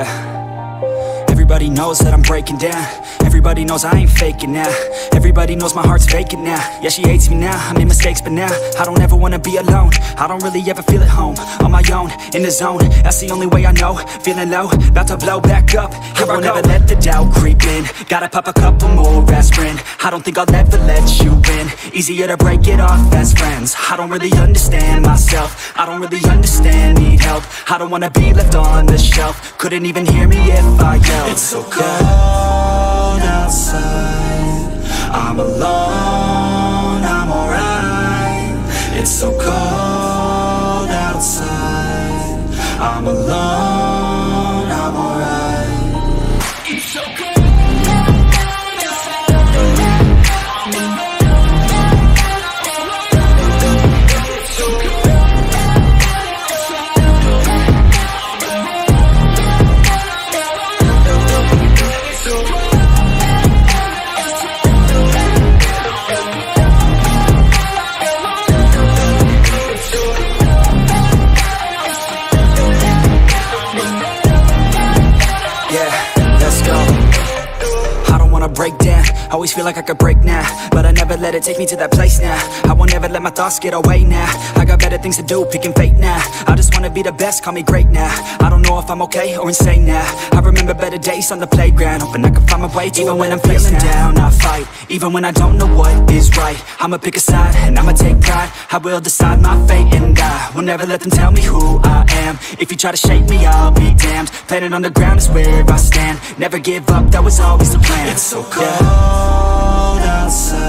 Yeah. Everybody knows that I'm breaking down. Everybody knows I ain't faking now. Everybody knows my heart's vacant now. Yeah, she hates me now, I made mistakes, but now I don't ever wanna be alone. I don't really ever feel at home. On my own, in the zone, that's the only way I know. Feeling low, about to blow back up. Here I won't ever let the doubt creep in. Gotta pop a couple more aspirin. I don't think I'll ever let you in. Easier to break it off best friends. I don't really understand myself. I don't really understand, need help. I don't wanna be left on the shelf. Couldn't even hear me if I yelled. It's so cold outside, I'm alone, I'm alright. It's so cold outside, I'm alone, I'm alright. It's so cold. Break down, always feel like I could break now, but I never let it take me to that place now. I won't ever let my thoughts get away now. I got better things to do, picking fate now. I just wanna be the best, call me great now. I don't know if I'm okay or insane now. I remember better days on the playground, hoping I can find my way to even when I'm feeling down, I fight. Even when I don't know what is right, I'ma pick a side and I'ma take pride. I will decide my fate and I will never let them tell me who I am. If you try to shake me, I'll be damned. Planet on the ground is where I stand. Never give up, that was always the plan. It's so cold outside,